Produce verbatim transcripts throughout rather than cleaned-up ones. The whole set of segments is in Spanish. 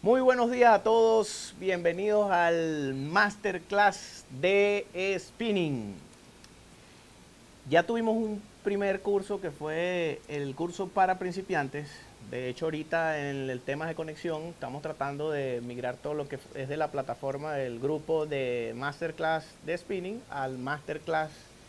Muy buenos días a todos, bienvenidos al Masterclass de Spinning. Ya tuvimos un primer curso que fue el curso para principiantes. De hecho, ahorita en el tema de conexión estamos tratando de migrar todo lo que es de la plataforma del grupo de Masterclass de Spinning al Masterclass,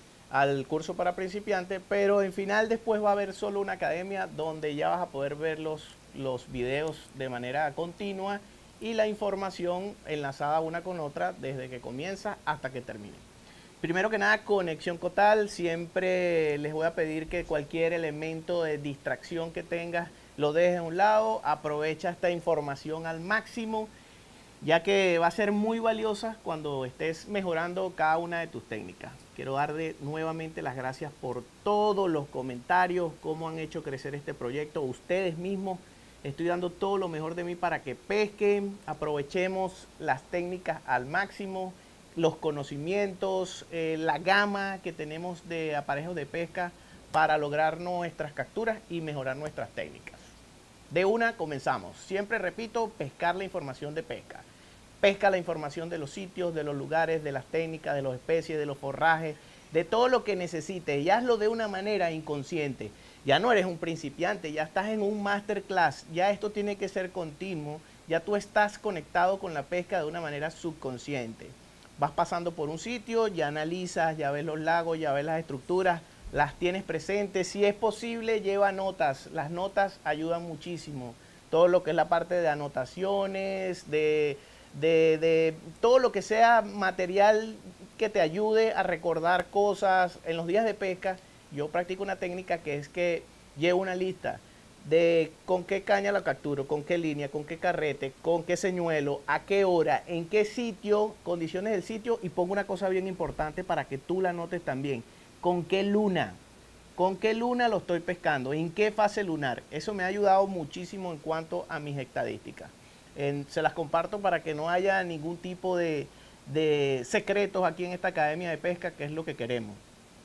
al curso para principiantes, pero en final después va a haber solo una academia donde ya vas a poder ver los, los videos de manera continua y la información enlazada una con otra desde que comienza hasta que termine. Primero que nada, conexión total. Siempre les voy a pedir que cualquier elemento de distracción que tengas lo dejes a un lado. Aprovecha esta información al máximo, ya que va a ser muy valiosa cuando estés mejorando cada una de tus técnicas. Quiero darle nuevamente las gracias por todos los comentarios, cómo han hecho crecer este proyecto. Ustedes mismos, estoy dando todo lo mejor de mí para que pesquen, aprovechemos las técnicas al máximo, los conocimientos, eh, la gama que tenemos de aparejos de pesca para lograr nuestras capturas y mejorar nuestras técnicas. De una comenzamos. Siempre repito, pescar la información de pesca. Pesca la información de los sitios, de los lugares, de las técnicas, de las especies, de los forrajes, de todo lo que necesites. Y hazlo de una manera inconsciente. Ya no eres un principiante, ya estás en un masterclass. Ya esto tiene que ser continuo. Ya tú estás conectado con la pesca de una manera subconsciente. Vas pasando por un sitio, ya analizas, ya ves los lagos, ya ves las estructuras, las tienes presentes. Si es posible, lleva notas. Las notas ayudan muchísimo. Todo lo que es la parte de anotaciones, de, de, de todo lo que sea material que te ayude a recordar cosas. En los días de pesca, yo practico una técnica que es que llevo una lista de con qué caña la capturo, con qué línea, con qué carrete, con qué señuelo, a qué hora, en qué sitio, condiciones del sitio, y pongo una cosa bien importante para que tú la notes también. ¿Con qué luna? ¿Con qué luna lo estoy pescando? ¿En qué fase lunar? Eso me ha ayudado muchísimo en cuanto a mis estadísticas. En, se las comparto para que no haya ningún tipo de, de secretos aquí en esta academia de pesca, que es lo que queremos.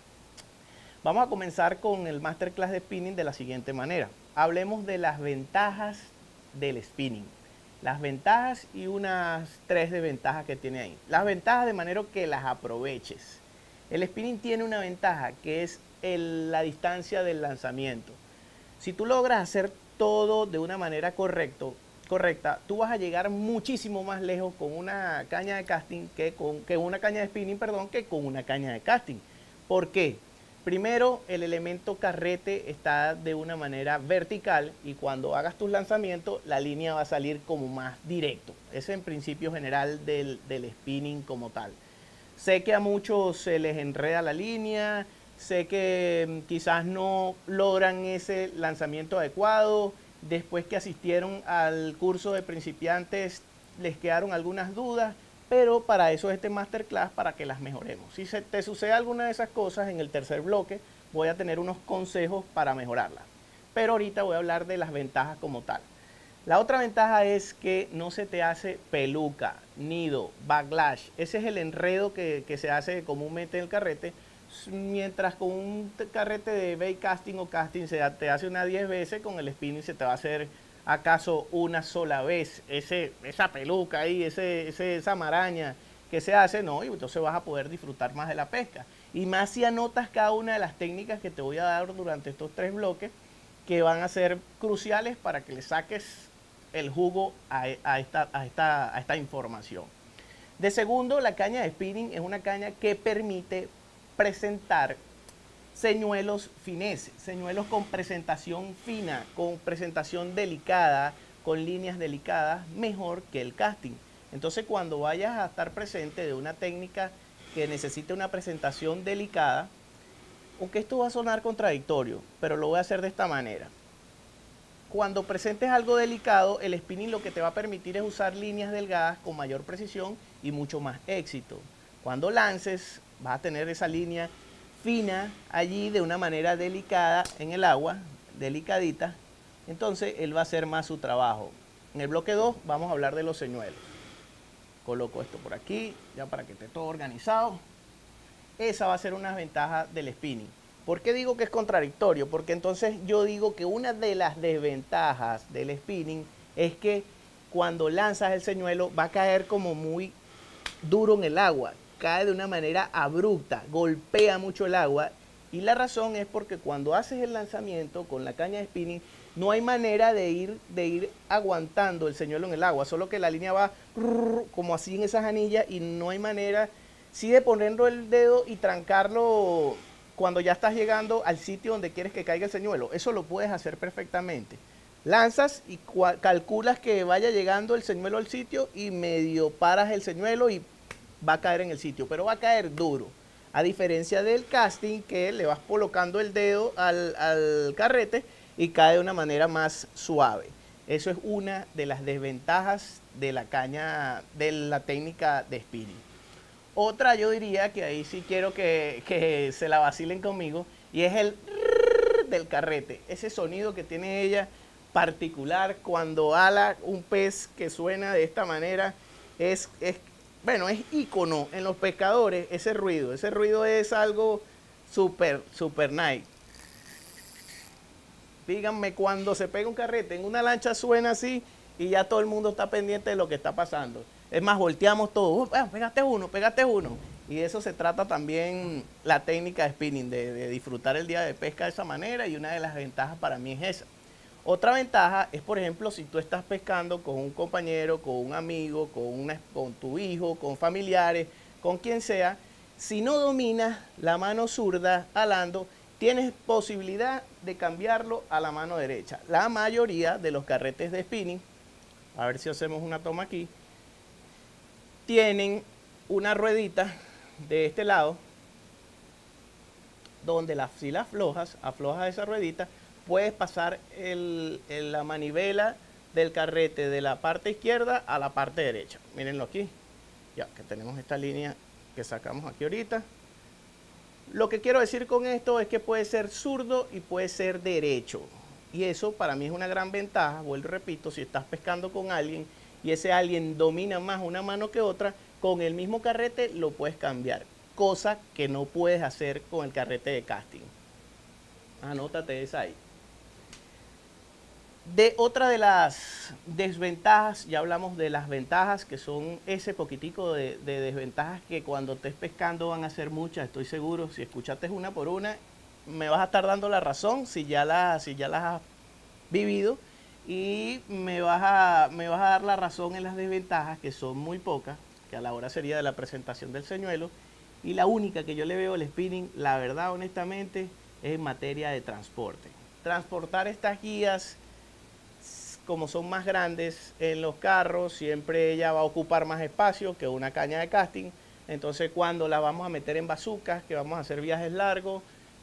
Vamos a comenzar con el Masterclass de Spinning de la siguiente manera. Hablemos de las ventajas del spinning. Las ventajas y unas tres desventajas que tiene ahí. Las ventajas de manera que las aproveches. El spinning tiene una ventaja que es el, la distancia del lanzamiento. Si tú logras hacer todo de una manera correcto, correcta, tú vas a llegar muchísimo más lejos con una caña de casting que con que una caña de spinning, perdón, que con una caña de casting. ¿Por qué? Primero, el elemento carrete está de una manera vertical y cuando hagas tus lanzamientos, la línea va a salir como más directo. Ese es el principio general del, del spinning como tal. Sé que a muchos se les enreda la línea, sé que quizás no logran ese lanzamiento adecuado. Después que asistieron al curso de principiantes, les quedaron algunas dudas. Pero para eso es este masterclass, para que las mejoremos. Si se te sucede alguna de esas cosas, en el tercer bloque voy a tener unos consejos para mejorarlas. Pero ahorita voy a hablar de las ventajas como tal. La otra ventaja es que no se te hace peluca, nido, backlash. Ese es el enredo que, que se hace comúnmente en el carrete. Mientras con un carrete de bait casting o casting se te hace una diez veces, con el spinning se te va a hacer acaso una sola vez. Ese, esa peluca ahí, ese, ese, esa maraña que se hace, no, y entonces vas a poder disfrutar más de la pesca. Y más si anotas cada una de las técnicas que te voy a dar durante estos tres bloques, que van a ser cruciales para que le saques el jugo a, a, esta, a, esta, a esta información. De segundo, la caña de spinning es una caña que permite presentar señuelos fineses, señuelos con presentación fina, con presentación delicada, con líneas delicadas, mejor que el casting. Entonces, cuando vayas a estar presente de una técnica que necesite una presentación delicada, aunque esto va a sonar contradictorio, pero lo voy a hacer de esta manera. Cuando presentes algo delicado, el spinning lo que te va a permitir es usar líneas delgadas con mayor precisión y mucho más éxito. Cuando lances, vas a tener esa línea fina allí de una manera delicada en el agua, delicadita. Entonces él va a hacer más su trabajo. En el bloque dos vamos a hablar de los señuelos. Coloco esto por aquí, ya para que esté todo organizado. Esa va a ser una ventaja del spinning. ¿Por qué digo que es contradictorio? Porque entonces yo digo que una de las desventajas del spinning es que cuando lanzas el señuelo va a caer como muy duro en el agua, cae de una manera abrupta, golpea mucho el agua, y la razón es porque cuando haces el lanzamiento con la caña de spinning no hay manera de ir, de ir aguantando el señuelo en el agua, solo que la línea va como así en esas anillas y no hay manera, sí, de ponerlo el dedo y trancarlo cuando ya estás llegando al sitio donde quieres que caiga el señuelo. Eso lo puedes hacer perfectamente. Lanzas y calculas que vaya llegando el señuelo al sitio y medio paras el señuelo y va a caer en el sitio, pero va a caer duro. A diferencia del casting, que le vas colocando el dedo al, al carrete y cae de una manera más suave. Eso es una de las desventajas de la caña, de la técnica de spinning. Otra, yo diría que ahí sí quiero que, que se la vacilen conmigo, y es el del carrete. Ese sonido que tiene ella particular cuando ala un pez, que suena de esta manera, es, es bueno, es ícono en los pescadores, ese ruido. Ese ruido es algo súper, súper nice. Díganme, cuando se pega un carrete en una lancha suena así y ya todo el mundo está pendiente de lo que está pasando. Es más, volteamos todos, oh, pegaste uno, pegaste uno. Y de eso se trata también la técnica de spinning, de, de disfrutar el día de pesca de esa manera, y una de las ventajas para mí es esa. Otra ventaja es, por ejemplo, si tú estás pescando con un compañero, con un amigo, con, una, con tu hijo, con familiares, con quien sea, si no dominas la mano zurda alando, tienes posibilidad de cambiarlo a la mano derecha. La mayoría de los carretes de spinning, a ver si hacemos una toma aquí, tienen una ruedita de este lado, donde la, si la aflojas, aflojas esa ruedita, puedes pasar el, el, la manivela del carrete de la parte izquierda a la parte derecha. Mírenlo aquí, ya que tenemos esta línea que sacamos aquí ahorita. Lo que quiero decir con esto es que puede ser zurdo y puede ser derecho. Y eso para mí es una gran ventaja. Vuelvo y repito, si estás pescando con alguien y ese alguien domina más una mano que otra, con el mismo carrete lo puedes cambiar. Cosa que no puedes hacer con el carrete de casting. Anótate esa ahí. De otra de las desventajas, ya hablamos de las ventajas, que son ese poquitico de, de desventajas que cuando estés pescando van a ser muchas, estoy seguro. Si escuchaste una por una, me vas a estar dando la razón si ya, la, si ya las has vivido, y me vas, a, me vas a dar la razón en las desventajas, que son muy pocas, que a la hora sería de la presentación del señuelo. Y la única que yo le veo al spinning, la verdad, honestamente, es en materia de transporte. Transportar estas guías, como son más grandes en los carros, siempre ella va a ocupar más espacio que una caña de casting. Entonces, cuando la vamos a meter en bazucas, que vamos a hacer viajes largos,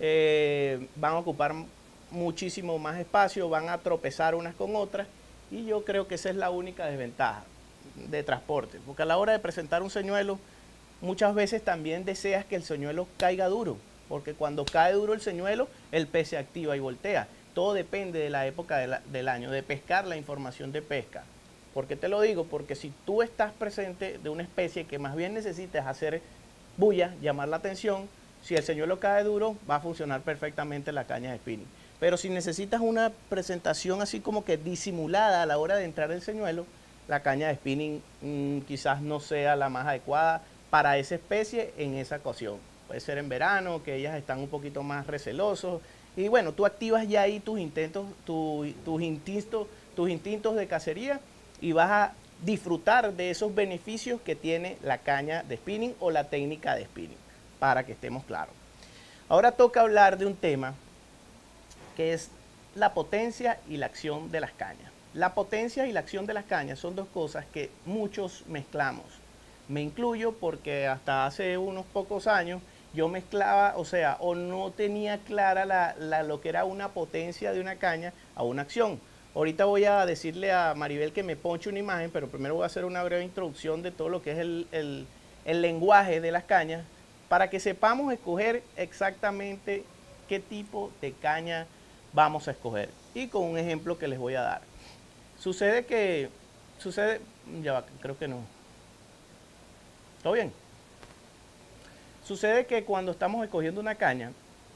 eh, van a ocupar muchísimo más espacio, van a tropezar unas con otras, y yo creo que esa es la única desventaja de transporte, porque a la hora de presentar un señuelo, muchas veces también deseas que el señuelo caiga duro, porque cuando cae duro el señuelo, el pez se activa y voltea. Todo depende de la época de la, del año, de pescar, la información de pesca. ¿Por qué te lo digo? Porque si tú estás presente de una especie que más bien necesitas hacer bulla, llamar la atención, si el señuelo cae duro, va a funcionar perfectamente la caña de spinning. Pero si necesitas una presentación así como que disimulada a la hora de entrar el señuelo, la caña de spinning mmm, quizás no sea la más adecuada para esa especie en esa ocasión. Puede ser en verano, que ellas están un poquito más recelosos. Y bueno, tú activas ya ahí tus intentos, tu, tus, instintos, tus instintos de cacería, y vas a disfrutar de esos beneficios que tiene la caña de spinning o la técnica de spinning, para que estemos claros. Ahora toca hablar de un tema que es la potencia y la acción de las cañas. La potencia y la acción de las cañas son dos cosas que muchos mezclamos. Me incluyo porque hasta hace unos pocos años yo mezclaba, o sea, o no tenía clara la, la, lo que era una potencia de una caña a una acción. Ahorita voy a decirle a Maribel que me ponche una imagen, pero primero voy a hacer una breve introducción de todo lo que es el, el, el lenguaje de las cañas, para que sepamos escoger exactamente qué tipo de caña vamos a escoger. Y con un ejemplo que les voy a dar. Sucede que, sucede, ya va, creo que no. ¿Todo bien? Sucede que cuando estamos escogiendo una caña,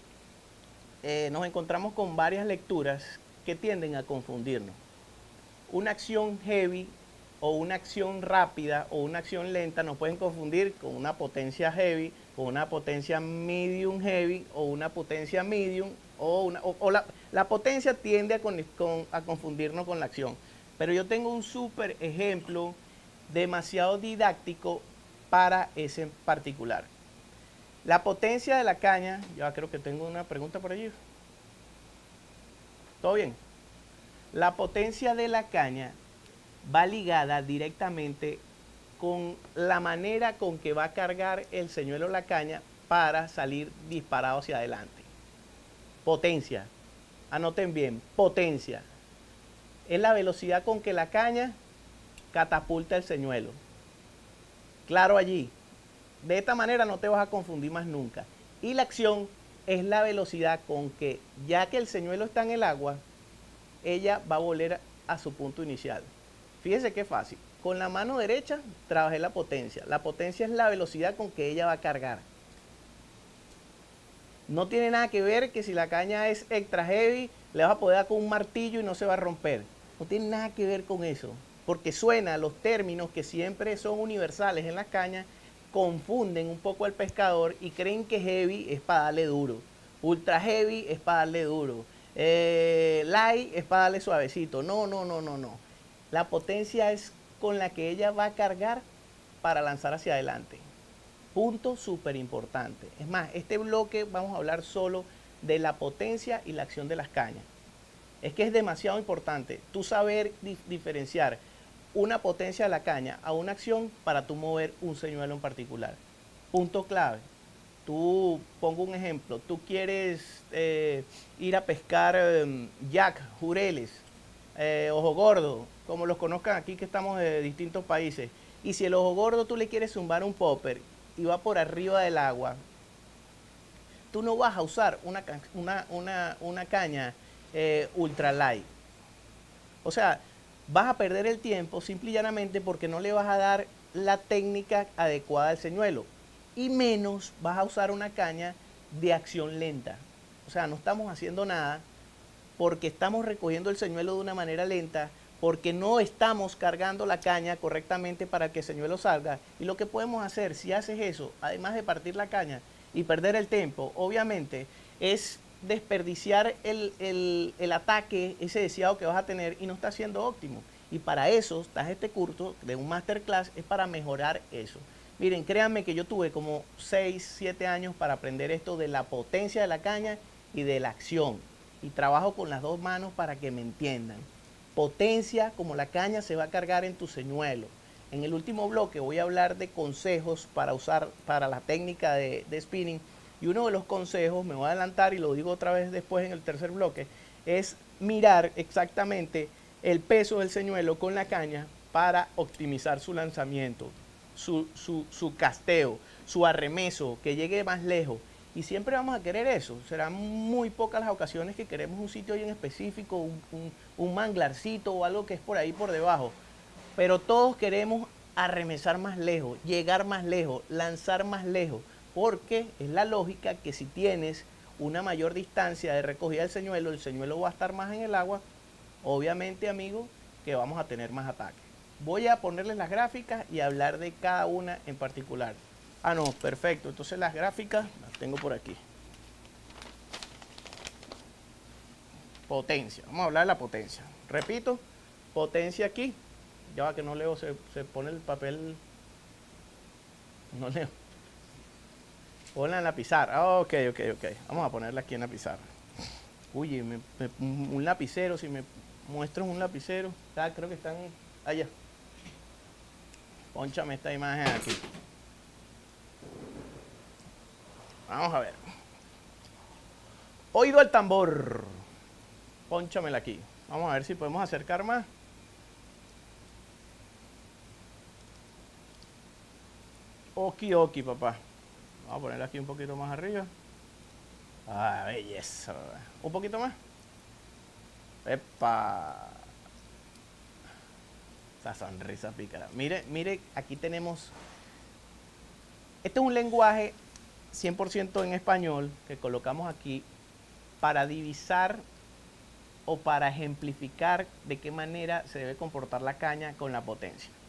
eh, nos encontramos con varias lecturas que tienden a confundirnos. Una acción heavy o una acción rápida o una acción lenta nos pueden confundir con una potencia heavy, con una potencia medium heavy o una potencia medium o, una, o, o la, la potencia tiende a, con, con, a confundirnos con la acción. Pero yo tengo un súper ejemplo demasiado didáctico para ese en particular. La potencia de la caña, ya creo que tengo una pregunta por allí. ¿Todo bien? La potencia de la caña va ligada directamente con la manera con que va a cargar el señuelo la caña para salir disparado hacia adelante. Potencia, anoten bien, potencia. Es la velocidad con que la caña catapulta el señuelo. Claro allí. De esta manera no te vas a confundir más nunca. Y la acción es la velocidad con que, ya que el señuelo está en el agua, ella va a volver a su punto inicial. Fíjense qué fácil. Con la mano derecha trabajé la potencia. La potencia es la velocidad con que ella va a cargar. No tiene nada que ver que si la caña es extra heavy, le vas a poder dar con un martillo y no se va a romper. No tiene nada que ver con eso. Porque suena, los términos que siempre son universales en las cañas, confunden un poco al pescador y creen que heavy es para darle duro. Ultra heavy es para darle duro. Eh, light es para darle suavecito. No, no, no, no, no. La potencia es con la que ella va a cargar para lanzar hacia adelante. Punto súper importante. Es más, este bloque vamos a hablar solo de la potencia y la acción de las cañas. Es que es demasiado importante tú saber dif diferenciar una potencia de la caña a una acción para tú mover un señuelo en particular. Punto clave. Tú, pongo un ejemplo, tú quieres eh, ir a pescar eh, jack, jureles, eh, ojo gordo, como los conozcan aquí que estamos de distintos países. Y si el ojo gordo tú le quieres zumbar un popper y va por arriba del agua, tú no vas a usar una, una, una, una caña eh, ultra light. O sea, vas a perder el tiempo simple y llanamente porque no le vas a dar la técnica adecuada al señuelo. Y menos vas a usar una caña de acción lenta. O sea, no estamos haciendo nada porque estamos recogiendo el señuelo de una manera lenta, porque no estamos cargando la caña correctamente para que el señuelo salga. Y lo que podemos hacer, si haces eso, además de partir la caña y perder el tiempo, obviamente, es desperdiciar el, el, el ataque, ese deseado que vas a tener y no está siendo óptimo. Y para eso estás este curso de un masterclass, es para mejorar eso. Miren, créanme que yo tuve como seis, siete años para aprender esto de la potencia de la caña y de la acción. Y trabajo con las dos manos para que me entiendan. Potencia, como la caña se va a cargar en tu señuelo. En el último bloque voy a hablar de consejos para usar para la técnica de, de spinning. Y uno de los consejos, me voy a adelantar y lo digo otra vez después en el tercer bloque, es mirar exactamente el peso del señuelo con la caña para optimizar su lanzamiento, su, su, su casteo, su arremeso, que llegue más lejos. Y siempre vamos a querer eso. Serán muy pocas las ocasiones que queremos un sitio ahí en específico, un, un, un manglarcito o algo que es por ahí por debajo. Pero todos queremos arremesar más lejos, llegar más lejos, lanzar más lejos. Porque es la lógica que si tienes una mayor distancia de recogida del señuelo, el señuelo va a estar más en el agua. Obviamente, amigo, que vamos a tener más ataques. Voy a ponerles las gráficas y hablar de cada una en particular. Ah, no, perfecto. Entonces las gráficas las tengo por aquí. Potencia. Vamos a hablar de la potencia. Repito, potencia aquí. Ya va que no leo, se, se pone el papel. No leo. Ponla en la pizarra. Oh, ok, ok, ok. Vamos a ponerla aquí en la pizarra. Uy, me, me, un lapicero, si me muestras un lapicero. Ah, creo que están allá. Pónchame esta imagen aquí. Vamos a ver. Oído al tambor. Pónchamela aquí. Vamos a ver si podemos acercar más. Oki, oki, papá. Vamos a ponerla aquí un poquito más arriba. Ah, belleza. Un poquito más. ¡Epa! Esa sonrisa pícara. Mire, mire, aquí tenemos... Este es un lenguaje cien por ciento en español que colocamos aquí para divisar o para ejemplificar de qué manera se debe comportar la caña con la potencia.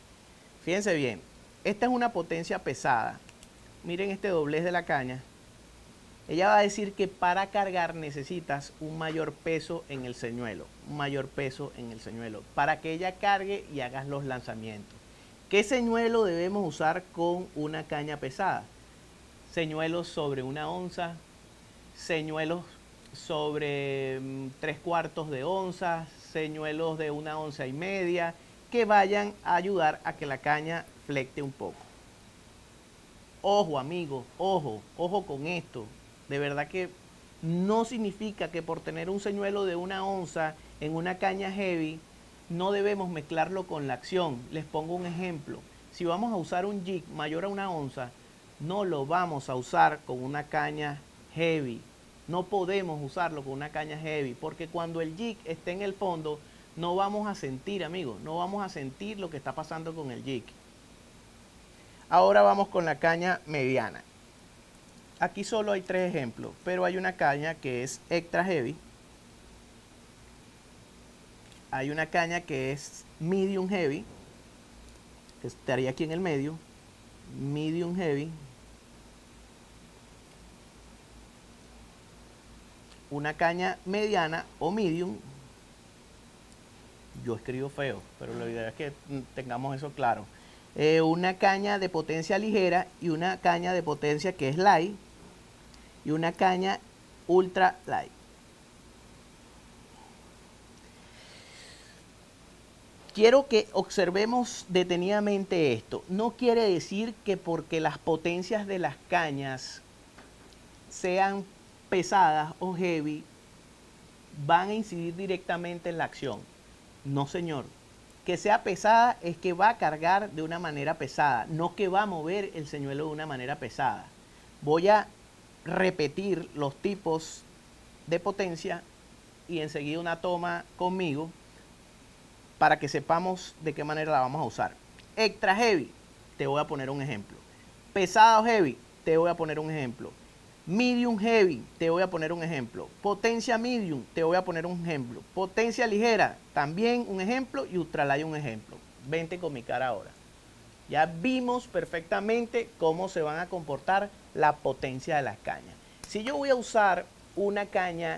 Fíjense bien, esta es una potencia pesada. Miren este doblez de la caña. Ella va a decir que para cargar necesitas un mayor peso en el señuelo, un mayor peso en el señuelo, para que ella cargue y hagas los lanzamientos. ¿Qué señuelo debemos usar con una caña pesada? Señuelos sobre una onza, señuelos sobre mm, tres cuartos de onza, señuelos de una onza y media, que vayan a ayudar a que la caña flecte un poco. Ojo, amigos, ojo, ojo con esto. De verdad que no significa que por tener un señuelo de una onza en una caña heavy, no debemos mezclarlo con la acción. Les pongo un ejemplo. Si vamos a usar un jig mayor a una onza, no lo vamos a usar con una caña heavy. No podemos usarlo con una caña heavy, porque cuando el jig esté en el fondo, no vamos a sentir, amigos, no vamos a sentir lo que está pasando con el jig. Ahora vamos con la caña mediana. Aquí solo hay tres ejemplos, pero hay una caña que es extra heavy. Hay una caña que es medium heavy, que estaría aquí en el medio. Medium heavy. Una caña mediana o medium. Yo escribo feo, pero la idea es que tengamos eso claro. Eh, una caña de potencia ligera y una caña de potencia que es light. Y una caña ultra light. Quiero que observemos detenidamente esto. No quiere decir que porque las potencias de las cañas sean pesadas o heavy, van a incidir directamente en la acción. No, señor. Que sea pesada es que va a cargar de una manera pesada, no que va a mover el señuelo de una manera pesada. Voy a repetir los tipos de potencia y enseguida una toma conmigo para que sepamos de qué manera la vamos a usar. Extra heavy, te voy a poner un ejemplo. Pesado heavy, te voy a poner un ejemplo. Medium heavy, te voy a poner un ejemplo. Potencia medium, te voy a poner un ejemplo. Potencia ligera, también un ejemplo. Y ultralight, un ejemplo. Vente con mi cara ahora. Ya vimos perfectamente cómo se van a comportar la potencia de las cañas. Si yo voy a usar una caña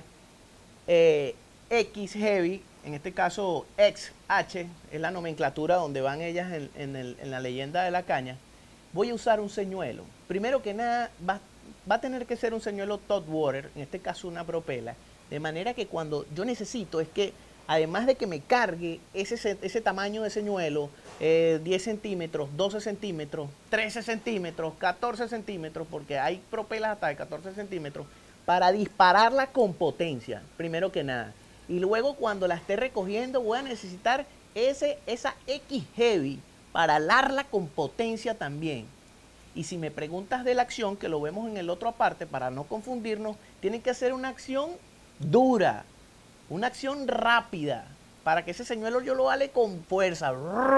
eh, X heavy, en este caso X H, es la nomenclatura donde van ellas en, en, el, en la leyenda de la caña, voy a usar un señuelo. Primero que nada, va, va a tener que ser un señuelo Topwater, en este caso una propela, de manera que cuando yo necesito es que, además de que me cargue ese, ese tamaño de señuelo, eh, diez centímetros, doce centímetros, trece centímetros, catorce centímetros, porque hay propelas hasta de catorce centímetros, para dispararla con potencia, primero que nada. Y luego cuando la esté recogiendo voy a necesitar ese, esa X heavy para alarla con potencia también. Y si me preguntas de la acción, que lo vemos en el otro aparte, para no confundirnos, tiene que hacer una acción dura, una acción rápida, para que ese señuelo yo lo ale con fuerza.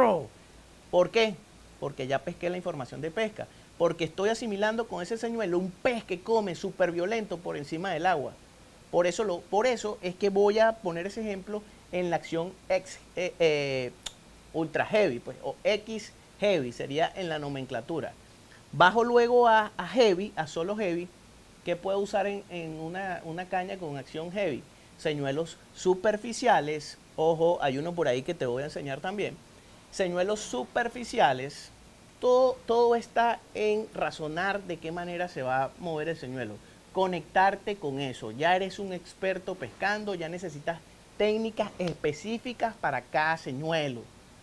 ¿Por qué? Porque ya pesqué la información de pesca. Porque estoy asimilando con ese señuelo un pez que come súper violento por encima del agua. Por eso, lo, por eso es que voy a poner ese ejemplo en la acción X, eh, eh, ultra heavy, pues, o X heavy, sería en la nomenclatura. Bajo luego a, a heavy, a solo heavy, que puedo usar en, en una, una caña con acción heavy. Señuelos superficiales, ojo, hay uno por ahí que te voy a enseñar también. Señuelos superficiales, todo, todo está en razonar de qué manera se va a mover el señuelo. Conectarte con eso, ya eres un experto pescando, ya necesitas técnicas específicas para cada señuelo.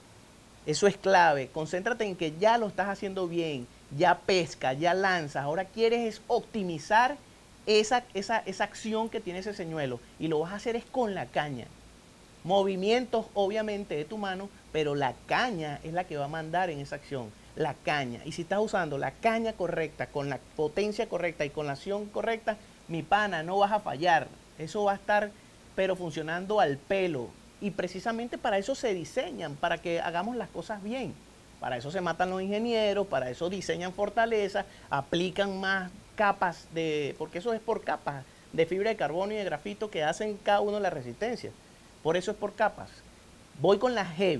Eso es clave, concéntrate en que ya lo estás haciendo bien, ya pesca, ya lanzas, ahora quieres es optimizar esa, esa, esa acción que tiene ese señuelo y lo vas a hacer es con la caña. Movimientos obviamente de tu mano, pero la caña es la que va a mandar en esa acción, la caña. Y si estás usando la caña correcta, con la potencia correcta y con la acción correcta, mi pana, no vas a fallar. Eso va a estar pero funcionando al pelo. Y precisamente para eso se diseñan, para que hagamos las cosas bien. Para eso se matan los ingenieros, para eso diseñan fortalezas, aplican más capas de, porque eso es por capas de fibra de carbono y de grafito que hacen cada uno la resistencia. Por eso es por capas. Voy con la heavy.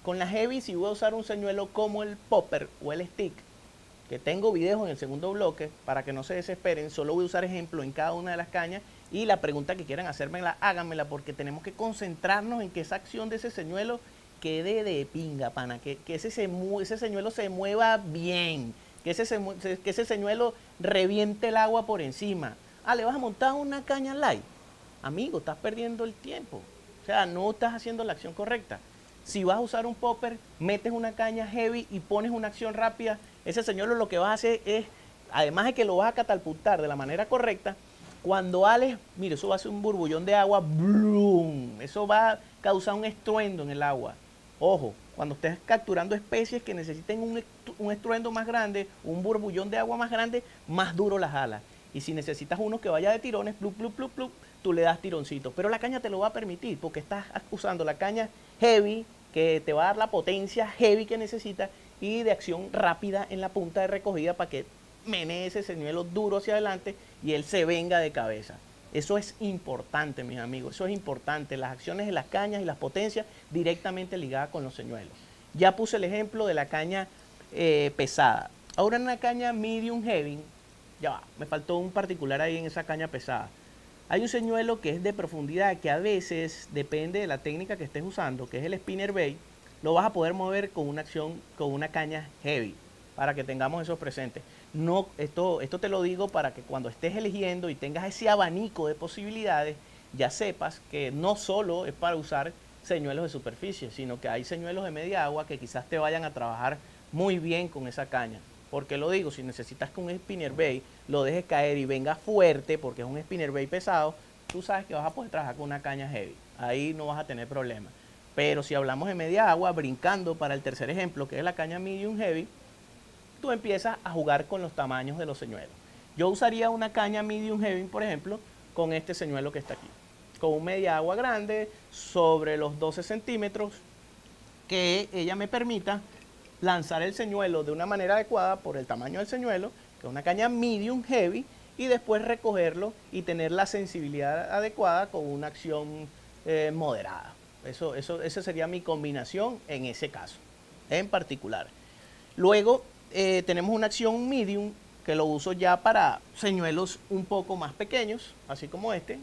Con la heavy, si voy a usar un señuelo como el popper o el stick, que tengo videos en el segundo bloque, para que no se desesperen, solo voy a usar ejemplos en cada una de las cañas, y la pregunta que quieran hacérmela, háganmela, porque tenemos que concentrarnos en que esa acción de ese señuelo quede de pinga, pana, que, que ese, se, ese señuelo se mueva bien, que ese, se, que ese señuelo reviente el agua por encima. Ah, ¿le vas a montar una caña light? Amigo, estás perdiendo el tiempo, o sea, no estás haciendo la acción correcta. Si vas a usar un popper, metes una caña heavy y pones una acción rápida, ese señuelo lo que vas a hacer es, además de que lo vas a catapultar de la manera correcta, cuando ales, mire, eso va a ser un burbullón de agua, ¡blum! Eso va a causar un estruendo en el agua. Ojo, cuando estés capturando especies que necesiten un, un estruendo más grande, un burbullón de agua más grande, más duro las alas. Y si necesitas uno que vaya de tirones, plup, plup, plup, plup, tú le das tironcitos. Pero la caña te lo va a permitir porque estás usando la caña heavy, que te va a dar la potencia heavy que necesitas, y de acción rápida en la punta de recogida para que menee ese señuelo duro hacia adelante y él se venga de cabeza. Eso es importante, mis amigos, eso es importante. Las acciones de las cañas y las potencias directamente ligadas con los señuelos. Ya puse el ejemplo de la caña eh, pesada. Ahora en una caña medium heavy, ya va, me faltó un particular ahí en esa caña pesada. Hay un señuelo que es de profundidad, que a veces, depende de la técnica que estés usando, que es el spinner bait, lo vas a poder mover con una acción, con una caña heavy, para que tengamos eso presente. No, esto, esto te lo digo para que cuando estés eligiendo y tengas ese abanico de posibilidades, ya sepas que no solo es para usar señuelos de superficie, sino que hay señuelos de media agua que quizás te vayan a trabajar muy bien con esa caña. Porque lo digo, si necesitas que un spinner bait lo dejes caer y venga fuerte, porque es un spinner bait pesado, tú sabes que vas a poder trabajar con una caña heavy. Ahí no vas a tener problema. Pero si hablamos de media agua, brincando para el tercer ejemplo, que es la caña medium heavy, tú empiezas a jugar con los tamaños de los señuelos. Yo usaría una caña medium heavy, por ejemplo, con este señuelo que está aquí. Con un media agua grande, sobre los doce centímetros, que ella me permita lanzar el señuelo de una manera adecuada por el tamaño del señuelo, que es una caña medium heavy, y después recogerlo y tener la sensibilidad adecuada con una acción eh, moderada. Eso, eso, esa sería mi combinación en ese caso, en particular. Luego eh, tenemos una acción medium que lo uso ya para señuelos un poco más pequeños, así como este.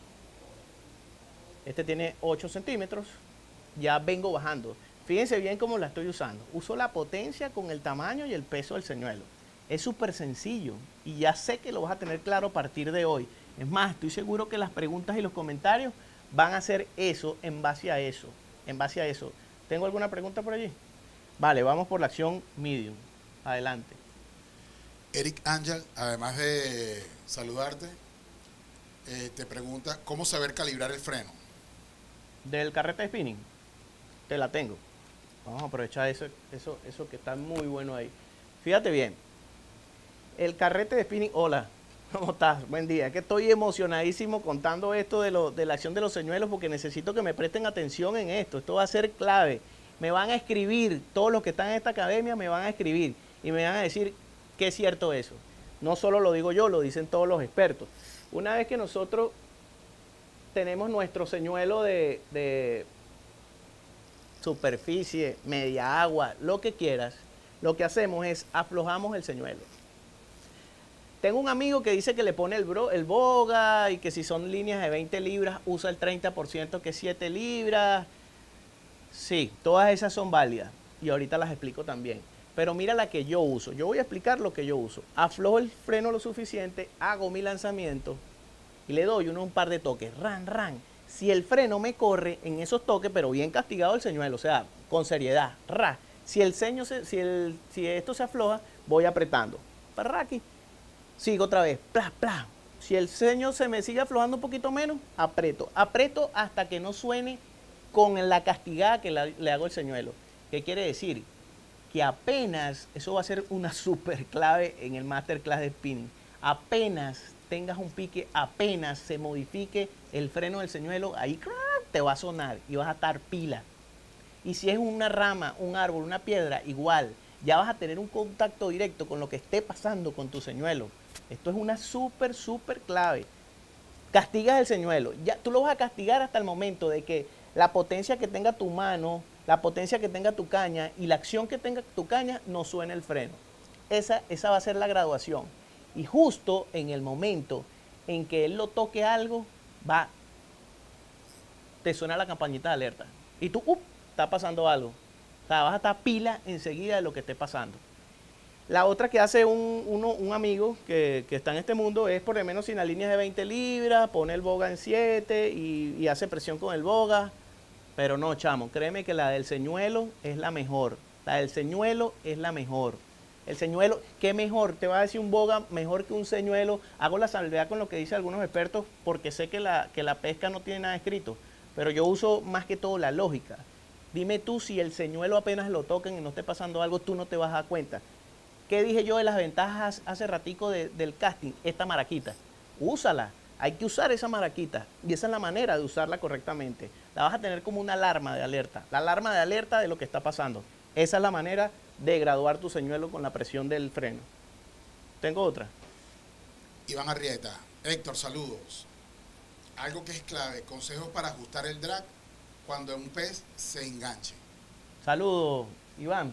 Este tiene ocho centímetros, ya vengo bajando. Fíjense bien cómo la estoy usando. Uso la potencia con el tamaño y el peso del señuelo. Es súper sencillo y ya sé que lo vas a tener claro a partir de hoy. Es más, estoy seguro que las preguntas y los comentarios van a ser eso, en base a eso. En base a eso. ¿Tengo alguna pregunta por allí? Vale, vamos por la acción medium. Adelante. Eric Ángel, además de saludarte, eh, te pregunta cómo saber calibrar el freno. Del carrete de spinning, te la tengo. Vamos a aprovechar eso, eso, eso que está muy bueno ahí. Fíjate bien, el carrete de spinning, hola, ¿cómo estás? Buen día. Es que estoy emocionadísimo contando esto de, lo, de la acción de los señuelos porque necesito que me presten atención en esto. Esto va a ser clave. Me van a escribir, todos los que están en esta academia me van a escribir y me van a decir que es cierto eso. No solo lo digo yo, lo dicen todos los expertos. Una vez que nosotros tenemos nuestro señuelo de... de superficie, media agua, lo que quieras, lo que hacemos es aflojamos el señuelo. Tengo un amigo que dice que le pone el, bro, el boga y que si son líneas de veinte libras usa el treinta por ciento que es siete libras. Sí, todas esas son válidas y ahorita las explico también. Pero mira la que yo uso. Yo voy a explicar lo que yo uso. Aflojo el freno lo suficiente, hago mi lanzamiento y le doy uno un par de toques. Ran, ran. Si el freno me corre en esos toques, pero bien castigado el señuelo, o sea, con seriedad, ra. Si el ceño se, si, el, si esto se afloja, voy apretando. Parraqui. Sigo otra vez, pla, pla. Si el ceño se me sigue aflojando un poquito menos, aprieto. Aprieto hasta que no suene con la castigada que la, le hago el señuelo. ¿Qué quiere decir? Que apenas, eso va a ser una super clave en el masterclass de spinning, apenas tengas un pique, apenas se modifique el freno del señuelo, ahí te va a sonar y vas a estar pila. Y si es una rama, un árbol, una piedra, igual, ya vas a tener un contacto directo con lo que esté pasando con tu señuelo. Esto es una súper, súper clave. Castigas el señuelo. Ya, tú lo vas a castigar hasta el momento de que la potencia que tenga tu mano la potencia que tenga tu caña y la acción que tenga tu caña no suene el freno. Esa, esa va a ser la graduación. Y justo en el momento en que él lo toque algo, va, te suena la campañita de alerta. Y tú, up, está pasando algo. O sea, vas a estar pila enseguida de lo que esté pasando. La otra que hace un, uno, un amigo que, que está en este mundo es por lo menos sin las líneas de veinte libras, pone el boga en siete y, y hace presión con el boga. Pero no, chamo, créeme que la del señuelo es la mejor. La del señuelo es la mejor. El señuelo, ¿qué mejor? Te va a decir un boga mejor que un señuelo. Hago la salvedad con lo que dicen algunos expertos porque sé que la, que la pesca no tiene nada escrito. Pero yo uso más que todo la lógica. Dime tú si el señuelo apenas lo toquen y no esté pasando algo, tú no te vas a dar cuenta. ¿Qué dije yo de las ventajas hace ratico de, del casting? Esta maraquita. Úsala. Hay que usar esa maraquita. Y esa es la manera de usarla correctamente. La vas a tener como una alarma de alerta. La alarma de alerta de lo que está pasando. Esa es la manera de graduar tu señuelo con la presión del freno. Tengo otra. Iván Arrieta. Héctor, saludos. Algo que es clave. Consejos para ajustar el drag cuando un pez se enganche. Saludos, Iván.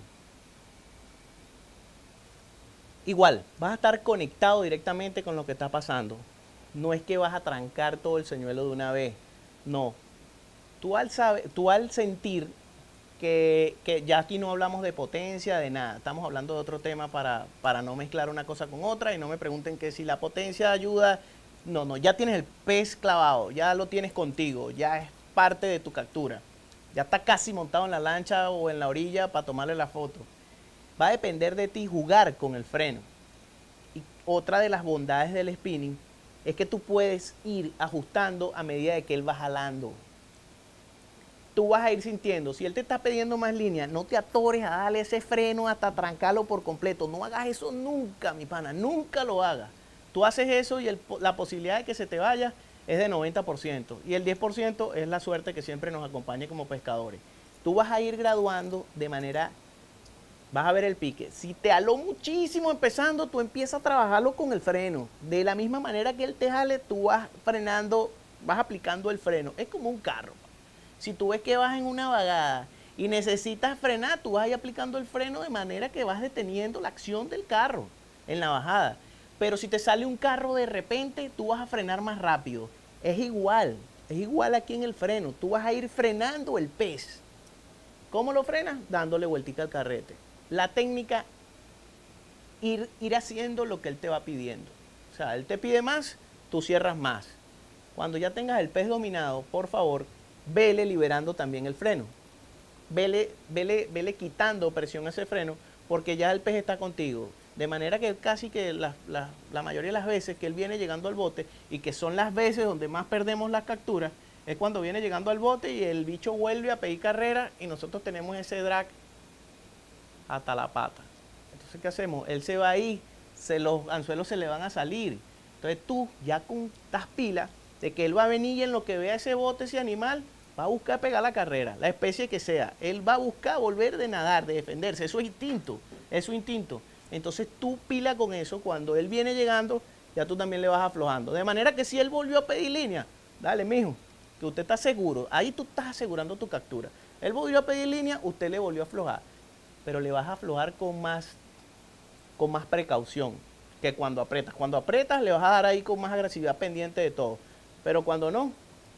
Igual, vas a estar conectado directamente con lo que está pasando. No es que vas a trancar todo el señuelo de una vez. No. Tú al, saber, tú al sentir que, que ya aquí no hablamos de potencia, de nada. Estamos hablando de otro tema para, para no mezclar una cosa con otra y no me pregunten que si la potencia ayuda. No, no, ya tienes el pez clavado, ya lo tienes contigo, ya es parte de tu captura. Ya está casi montado en la lancha o en la orilla para tomarle la foto. Va a depender de ti jugar con el freno. Y otra de las bondades del spinning es que tú puedes ir ajustando a medida de que él va jalando. Tú vas a ir sintiendo, si él te está pidiendo más línea, no te atores a darle ese freno hasta trancarlo por completo. No hagas eso nunca, mi pana, nunca lo hagas. Tú haces eso y el, la posibilidad de que se te vaya es de noventa por ciento. Y el diez por ciento es la suerte que siempre nos acompaña como pescadores. Tú vas a ir graduando de manera... Vas a ver el pique. Si te aló muchísimo empezando, tú empiezas a trabajarlo con el freno. De la misma manera que él te jale, tú vas frenando, vas aplicando el freno. Es como un carro. Si tú ves que vas en una vagada y necesitas frenar, tú vas a ir aplicando el freno de manera que vas deteniendo la acción del carro en la bajada. Pero si te sale un carro de repente, tú vas a frenar más rápido. Es igual, es igual aquí en el freno. Tú vas a ir frenando el pez. ¿Cómo lo frenas? Dándole vueltica al carrete. La técnica, ir, ir haciendo lo que él te va pidiendo. O sea, él te pide más, tú cierras más. Cuando ya tengas el pez dominado, por favor, vele liberando también el freno. Vele, vele, vele quitando presión a ese freno, porque ya el pez está contigo. De manera que casi que la, la, la mayoría de las veces que él viene llegando al bote, y que son las veces donde más perdemos las capturas, es cuando viene llegando al bote y el bicho vuelve a pedir carrera y nosotros tenemos ese drag hasta la pata. Entonces, ¿qué hacemos? Él se va ahí, se, los anzuelos se le van a salir. Entonces tú ya con estas pilas de que él va a venir y en lo que vea ese bote, ese animal, va a buscar pegar la carrera, la especie que sea. Él va a buscar volver de nadar, de defenderse. Eso es instinto, es su instinto. Entonces tú pila con eso. Cuando él viene llegando, ya tú también le vas aflojando. De manera que si él volvió a pedir línea, dale, mijo, que usted está seguro. Ahí tú estás asegurando tu captura. Él volvió a pedir línea, usted le volvió a aflojar. Pero le vas a aflojar con más, con más precaución que cuando apretas. Cuando apretas le vas a dar ahí con más agresividad pendiente de todo. Pero cuando no,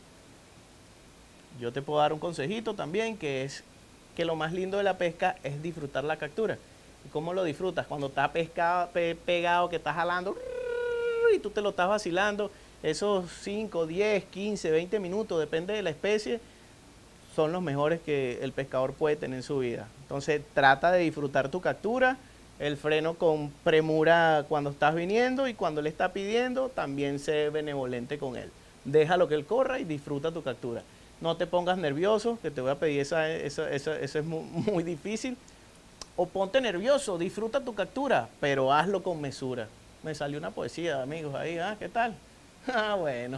yo te puedo dar un consejito también, que es que lo más lindo de la pesca es disfrutar la captura. ¿Y cómo lo disfrutas? Cuando está pescado, pe, pegado, que estás jalando y tú te lo estás vacilando, esos cinco, diez, quince, veinte minutos, depende de la especie, son los mejores que el pescador puede tener en su vida. Entonces trata de disfrutar tu captura, el freno con premura cuando estás viniendo y cuando le está pidiendo, también sé benevolente con él. Déjalo que él corra y disfruta tu captura. No te pongas nervioso, que te voy a pedir, esa, esa, esa, eso es muy, muy difícil. O ponte nervioso, disfruta tu captura, pero hazlo con mesura. Me salió una poesía, amigos, ahí, ¿ah? ¿Qué tal? Ah, bueno.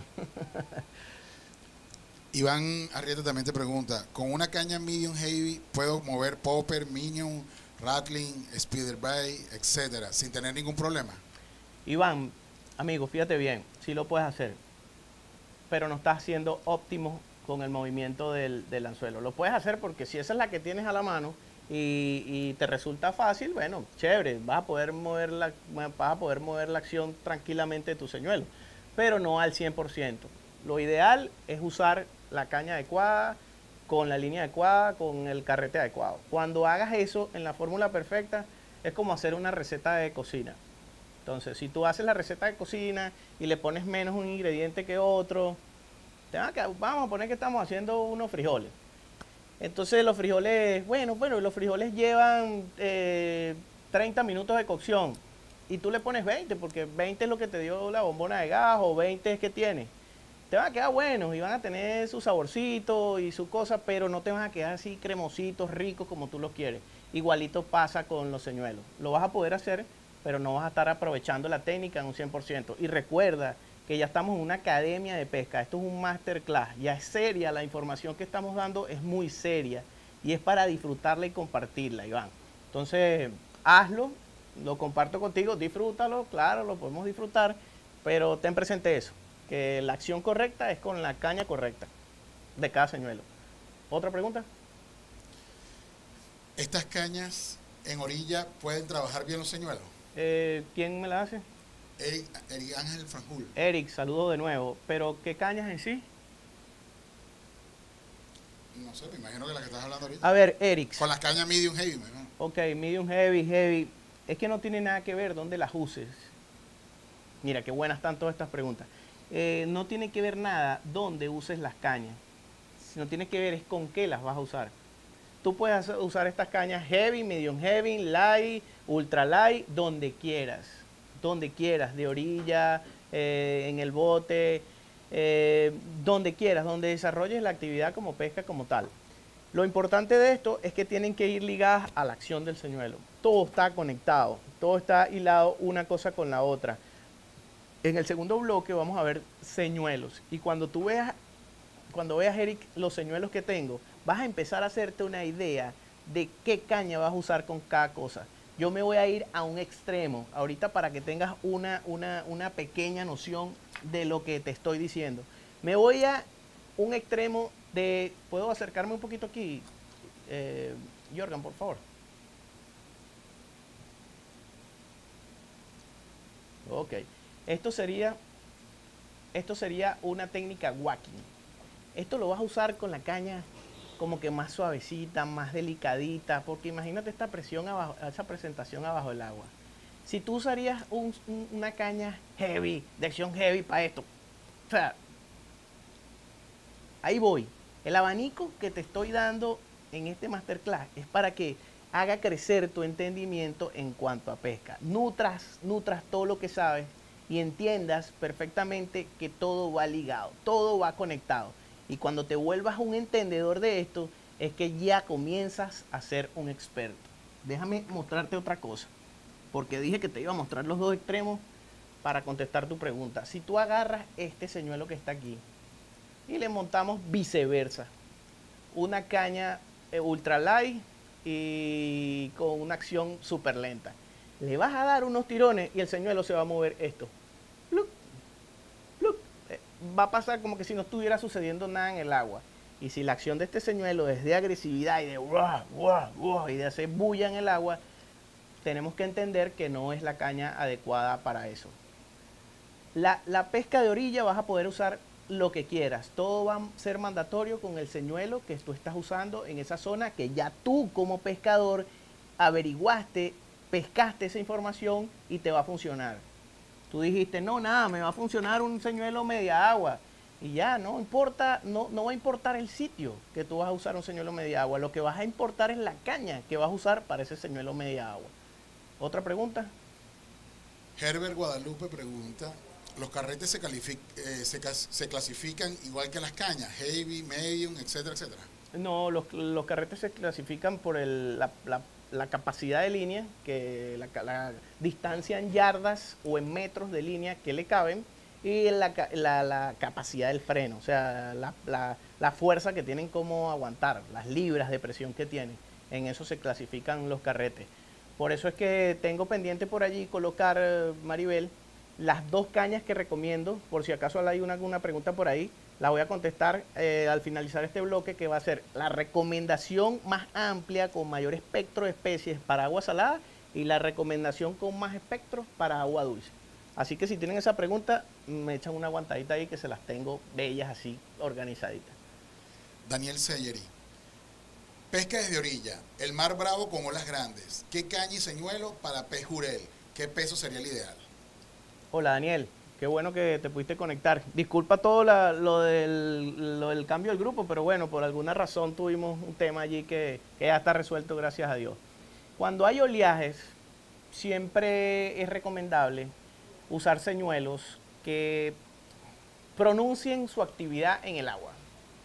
Iván Arrieta también te pregunta, con una caña medium heavy puedo mover popper, minion, rattling, spinnerbait, etcétera, sin tener ningún problema. Iván, amigo, fíjate bien, sí lo puedes hacer, pero no estás siendo óptimo con el movimiento del, del anzuelo. Lo puedes hacer porque si esa es la que tienes a la mano y, y te resulta fácil, bueno, chévere, vas a poder mover la, vas a poder mover la acción tranquilamente de tu señuelo, pero no al cien por ciento. Lo ideal es usar la caña adecuada, con la línea adecuada, con el carrete adecuado. Cuando hagas eso en la fórmula perfecta, es como hacer una receta de cocina. Entonces, si tú haces la receta de cocina y le pones menos un ingrediente que otro, te van a quedar, vamos a poner que estamos haciendo unos frijoles. Entonces los frijoles, bueno, bueno, los frijoles llevan eh, treinta minutos de cocción y tú le pones veinte, porque veinte es lo que te dio la bombona de gas o veinte es que tiene. Te van a quedar buenos y van a tener su saborcito y su cosa, pero no te van a quedar así cremositos, ricos como tú los quieres. Igualito pasa con los señuelos. Lo vas a poder hacer, pero no vas a estar aprovechando la técnica en un cien por ciento. Y recuerda que ya estamos en una academia de pesca. Esto es un masterclass. Ya es seria, la información que estamos dando es muy seria. Y es para disfrutarla y compartirla, Iván. Entonces, hazlo, lo comparto contigo, disfrútalo, claro, lo podemos disfrutar, pero ten presente eso, que la acción correcta es con la caña correcta de cada señuelo. ¿Otra pregunta? ¿Estas cañas en orilla pueden trabajar bien los señuelos? Eh, ¿Quién me la hace? Eric, Eric Ángel Franjul. Eric, saludo de nuevo. ¿Pero qué cañas en sí? No sé, me imagino que la que estás hablando ahorita. A ver, Eric. Con las cañas medium heavy, me imagino. Ok, medium heavy, heavy. Es que no tiene nada que ver dónde las uses. Mira, qué buenas están todas estas preguntas. Eh, no tiene que ver nada dónde uses las cañas. No tiene que ver es con qué las vas a usar. Tú puedes usar estas cañas heavy, medium heavy, light, ultra light, donde quieras. Donde quieras, de orilla, eh, en el bote, eh, donde quieras, donde desarrolles la actividad como pesca como tal. Lo importante de esto es que tienen que ir ligadas a la acción del señuelo. Todo está conectado, todo está hilado una cosa con la otra. En el segundo bloque vamos a ver señuelos. Y cuando tú veas, cuando veas, Eric, los señuelos que tengo, vas a empezar a hacerte una idea de qué caña vas a usar con cada cosa. Yo me voy a ir a un extremo ahorita para que tengas una, una, una pequeña noción de lo que te estoy diciendo. Me voy a un extremo de... ¿Puedo acercarme un poquito aquí? Eh, Jorgan, por favor. Ok. Esto sería, esto sería una técnica whacking. Esto lo vas a usar con la caña como que más suavecita, más delicadita, porque imagínate esta presión abajo, esa presentación abajo del agua. Si tú usarías un, un, una caña heavy, de acción heavy para esto, o sea, ahí voy. El abanico que te estoy dando en este masterclass es para que haga crecer tu entendimiento en cuanto a pesca. Nutras, nutras todo lo que sabes y entiendas perfectamente que todo va ligado, todo va conectado. Y cuando te vuelvas un entendedor de esto, es que ya comienzas a ser un experto. Déjame mostrarte otra cosa, porque dije que te iba a mostrar los dos extremos para contestar tu pregunta. Si tú agarras este señuelo que está aquí y le montamos viceversa, una caña ultra light y con una acción súper lenta, le vas a dar unos tirones y el señuelo se va a mover esto. Pluc, pluc. Va a pasar como que si no estuviera sucediendo nada en el agua. Y si la acción de este señuelo es de agresividad y de guau, guau, guau, y de hacer bulla en el agua, tenemos que entender que no es la caña adecuada para eso. La, la pesca de orilla vas a poder usar lo que quieras. Todo va a ser mandatorio con el señuelo que tú estás usando en esa zona, que ya tú como pescador averiguaste, pescaste esa información y te va a funcionar. Tú dijiste, no, nada, me va a funcionar un señuelo media agua. Y ya, no importa, no, no va a importar el sitio que tú vas a usar un señuelo media agua. Lo que vas a importar es la caña que vas a usar para ese señuelo media agua. ¿Otra pregunta? Herbert Guadalupe pregunta, ¿los carretes se, eh, se, se clasifican igual que las cañas? Heavy, medium, etcétera, etcétera. No, los, los carretes se clasifican por el, la, la la capacidad de línea, que la, la distancia en yardas o en metros de línea que le caben, y la, la, la capacidad del freno, o sea, la, la, la fuerza que tienen como aguantar, las libras de presión que tienen. En eso se clasifican los carretes. Por eso es que tengo pendiente por allí colocar, Maribel, las dos cañas que recomiendo, por si acaso hay una, una pregunta por ahí, la voy a contestar eh, al finalizar este bloque, que va a ser la recomendación más amplia con mayor espectro de especies para agua salada y la recomendación con más espectros para agua dulce. Así que si tienen esa pregunta, me echan una aguantadita ahí que se las tengo bellas así, organizaditas. Daniel Selleri. Pesca desde orilla, el mar bravo con olas grandes. ¿Qué caña y señuelo para pez jurel? ¿Qué peso sería el ideal? Hola Daniel, qué bueno que te pudiste conectar. Disculpa todo la, lo, del, lo del cambio del grupo, pero bueno, por alguna razón tuvimos un tema allí que, que ya está resuelto, gracias a Dios. Cuando hay oleajes, siempre es recomendable usar señuelos que pronuncien su actividad en el agua.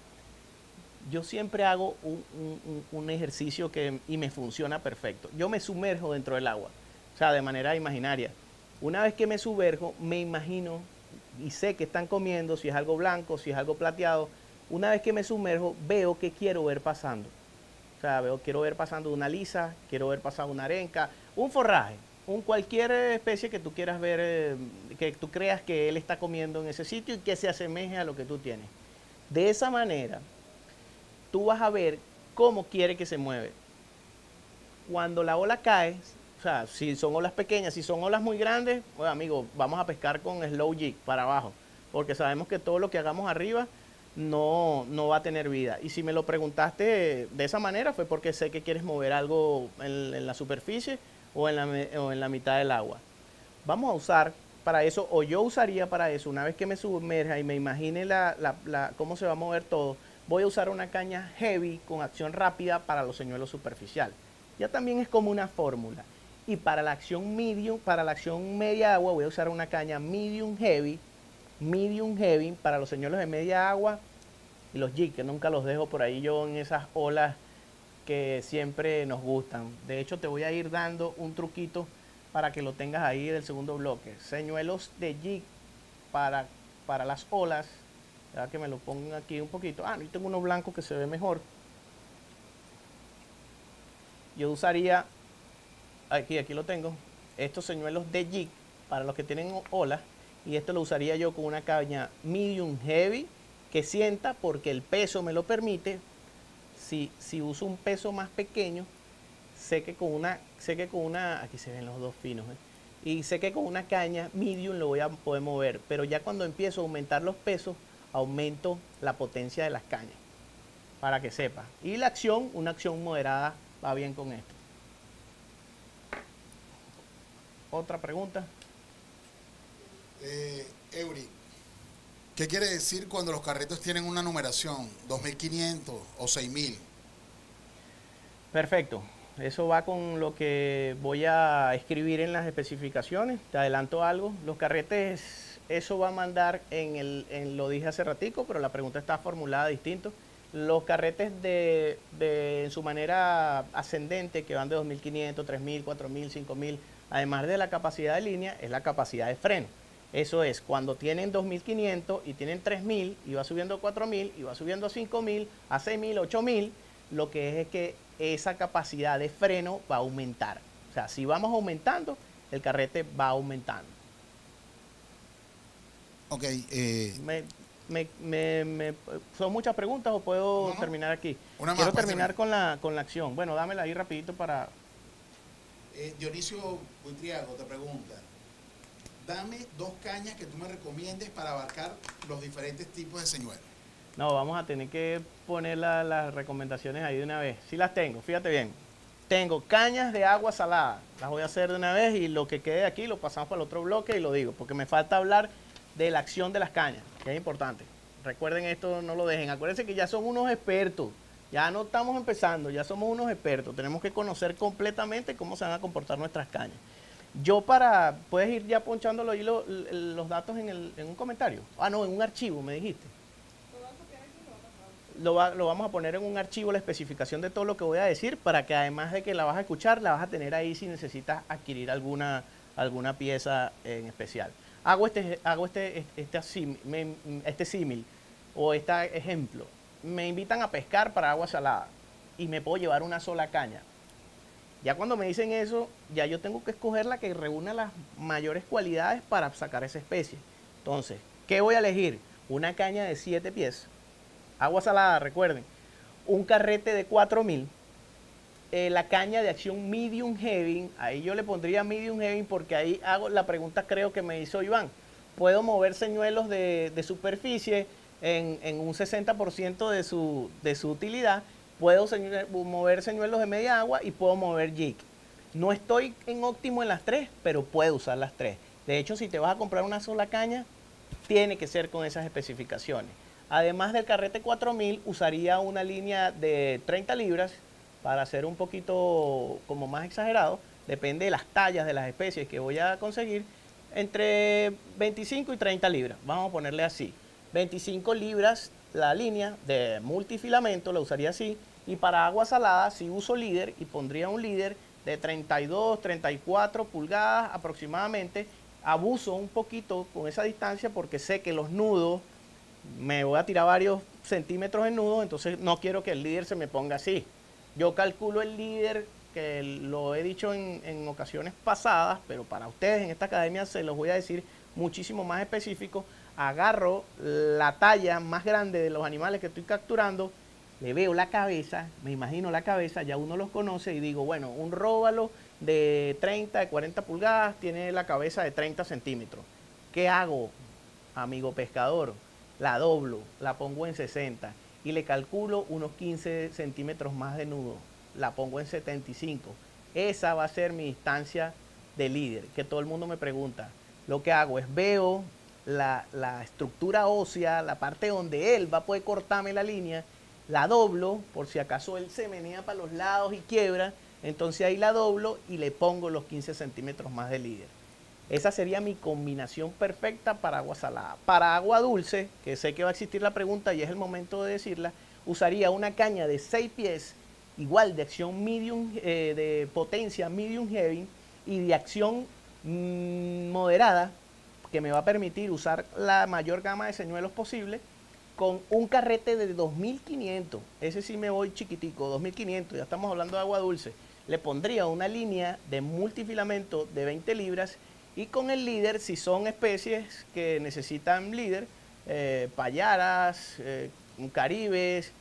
Yo siempre hago un, un, un ejercicio que, y me funciona perfecto. Yo me sumerjo dentro del agua, o sea, de manera imaginaria. Una vez que me sumerjo, me imagino y sé que están comiendo, si es algo blanco, si es algo plateado. Una vez que me sumerjo, veo que quiero ver pasando. O sea, veo, quiero ver pasando una lisa, quiero ver pasando una arenca, un forraje, un cualquier especie que tú quieras ver, eh, que tú creas que él está comiendo en ese sitio y que se asemeje a lo que tú tienes. De esa manera, tú vas a ver cómo quiere que se mueve. Cuando la ola cae, o sea, si son olas pequeñas, si son olas muy grandes, pues amigo, vamos a pescar con slow jig para abajo, porque sabemos que todo lo que hagamos arriba no, no va a tener vida. Y si me lo preguntaste de esa manera fue porque sé que quieres mover algo en, en la superficie o en la, o en la mitad del agua. Vamos a usar para eso, o yo usaría para eso, una vez que me sumerja y me imagine la, la, la, cómo se va a mover todo, voy a usar una caña heavy con acción rápida para los señuelos superficial. Ya también es como una fórmula. Y para la acción medium, para la acción media agua, voy a usar una caña medium heavy, medium heavy para los señuelos de media agua y los jigs, que nunca los dejo por ahí yo en esas olas que siempre nos gustan. De hecho, te voy a ir dando un truquito para que lo tengas ahí del segundo bloque. Señuelos de jig para, para las olas. Ya que me lo pongan aquí un poquito. Ah, yo tengo uno blanco que se ve mejor. Yo usaría, aquí, aquí lo tengo, estos señuelos de jig para los que tienen olas. Y esto lo usaría yo con una caña medium heavy que sienta, porque el peso me lo permite. Si, si uso un peso más pequeño, sé que con una, sé que con una, aquí se ven los dos finos, ¿eh? Y sé que con una caña medium lo voy a poder mover. Pero ya cuando empiezo a aumentar los pesos, aumento la potencia de las cañas, para que sepa. Y la acción, una acción moderada, va bien con esto. Otra pregunta. Eh, Eury, ¿qué quiere decir cuando los carretos tienen una numeración, dos mil quinientos o seis mil? Perfecto. Eso va con lo que voy a escribir en las especificaciones. Te adelanto algo. Los carretes, eso va a mandar en el, en, lo dije hace ratico, pero la pregunta está formulada distinto. Los carretes de, de en su manera ascendente, que van de dos mil quinientos, tres mil, cuatro mil, cinco mil, además de la capacidad de línea, es la capacidad de freno. Eso es, cuando tienen dos mil quinientos y tienen tres mil, y va subiendo a cuatro mil, y va subiendo a cinco mil, a seis mil, ocho mil, lo que es es que esa capacidad de freno va a aumentar. O sea, si vamos aumentando, el carrete va aumentando. Ok. Eh, me, me, me, me, ¿Son muchas preguntas o puedo no, no. terminar aquí? Una Quiero más, terminar con la, con la acción. Bueno, dámela ahí rapidito para... Eh, Dionisio Buitriago te pregunta, dame dos cañas que tú me recomiendes para abarcar los diferentes tipos de señuelos. No, vamos a tener que poner la, las recomendaciones ahí de una vez. Sí las tengo, fíjate bien. Tengo cañas de agua salada. Las voy a hacer de una vez y lo que quede aquí lo pasamos para el otro bloque y lo digo, porque me falta hablar de la acción de las cañas, que es importante. Recuerden esto, no lo dejen. Acuérdense que ya son unos expertos. Ya no estamos empezando, ya somos unos expertos. Tenemos que conocer completamente cómo se van a comportar nuestras cañas. Yo para... ¿Puedes ir ya ponchándolo ahí lo, los datos en, el, en un comentario? Ah, no, en un archivo, me dijiste. Lo, va, lo vamos a poner en un archivo, la especificación de todo lo que voy a decir, para que además de que la vas a escuchar, la vas a tener ahí si necesitas adquirir alguna, alguna pieza en especial. Hago este, hago este, este, este, este símil o este ejemplo. Me invitan a pescar para agua salada y me puedo llevar una sola caña. Ya cuando me dicen eso, ya yo tengo que escoger la que reúna las mayores cualidades para sacar esa especie. Entonces, ¿qué voy a elegir? Una caña de siete pies, agua salada, recuerden, un carrete de cuatro mil, eh, la caña de acción medium heavy, ahí yo le pondría medium heavy porque ahí hago la pregunta, creo que me hizo Iván. Puedo mover señuelos de, de superficie en, en un sesenta por ciento de su, de su utilidad. Puedo señuel, mover señuelos de media agua y puedo mover jig. No estoy en óptimo en las tres, pero puedo usar las tres. De hecho, si te vas a comprar una sola caña, tiene que ser con esas especificaciones. Además del carrete cuatro mil, usaría una línea de treinta libras para hacer un poquito como más exagerado. Depende de las tallas de las especies que voy a conseguir. Entre veinticinco y treinta libras, vamos a ponerle así. veinticinco libras la línea de multifilamento, la usaría así. Y para agua salada, si uso líder, y pondría un líder de treinta y dos, treinta y cuatro pulgadas aproximadamente. Abuso un poquito con esa distancia porque sé que los nudos, me voy a tirar varios centímetros en nudos, entonces no quiero que el líder se me ponga así. Yo calculo el líder, que lo he dicho en, en ocasiones pasadas, pero para ustedes en esta academia se los voy a decir muchísimo más específico. Agarro la talla más grande de los animales que estoy capturando, le veo la cabeza, me imagino la cabeza, ya uno los conoce y digo, bueno, un róbalo de treinta, de cuarenta pulgadas tiene la cabeza de treinta centímetros. ¿Qué hago, amigo pescador? La doblo, la pongo en sesenta y le calculo unos quince centímetros más de nudo. La pongo en setenta y cinco. Esa va a ser mi distancia de líder, que todo el mundo me pregunta. Lo que hago es veo la, la estructura ósea, la parte donde él va a poder cortarme la línea, la doblo, por si acaso él se menea para los lados y quiebra, entonces ahí la doblo y le pongo los quince centímetros más de líder. Esa sería mi combinación perfecta para agua salada. Para agua dulce, que sé que va a existir la pregunta y es el momento de decirla, usaría una caña de seis pies, igual de acción medium, eh, de potencia medium heavy y de acción mmm, moderada, que me va a permitir usar la mayor gama de señuelos posible, con un carrete de dos mil quinientos. Ese sí me voy chiquitico, dos mil quinientos, ya estamos hablando de agua dulce. Le pondría una línea de multifilamento de veinte libras y con el líder, si son especies que necesitan líder, eh, payaras, eh, caribes,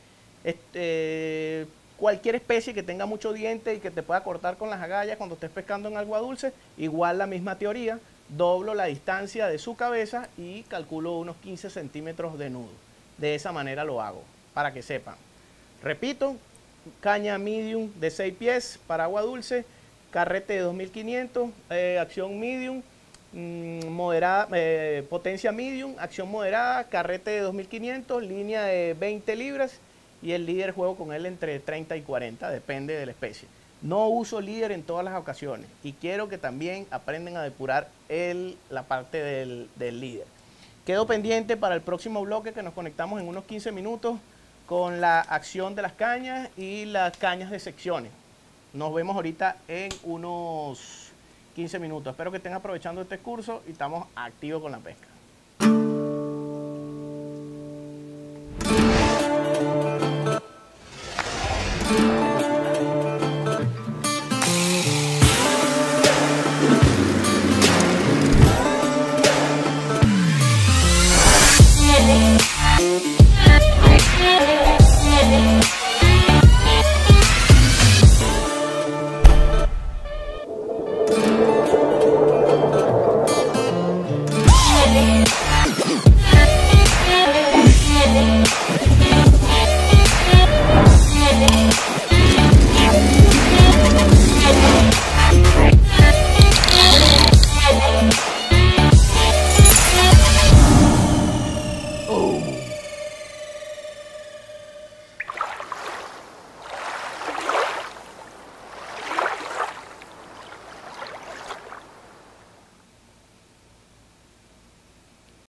este, cualquier especie que tenga mucho diente y que te pueda cortar con las agallas cuando estés pescando en agua dulce, igual la misma teoría, doblo la distancia de su cabeza y calculo unos quince centímetros de nudo. De esa manera lo hago, para que sepan. Repito, caña medium de seis pies para agua dulce, carrete de dos mil quinientos, eh, acción medium, mmm, moderada, eh, potencia medium, acción moderada, carrete de dos mil quinientos, línea de veinte libras y el líder juego con él entre treinta y cuarenta, depende de la especie. No uso líder en todas las ocasiones y quiero que también aprendan a depurar el, la parte del, del líder. Quedo pendiente para el próximo bloque que nos conectamos en unos quince minutos con la acción de las cañas y las cañas de secciones. Nos vemos ahorita en unos quince minutos. Espero que estén aprovechando este curso y estamos activos con la pesca.